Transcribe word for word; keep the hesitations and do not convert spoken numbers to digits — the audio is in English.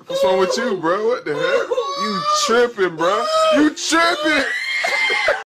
What's wrong with you, bro? What the heck? You tripping, bro? You tripping?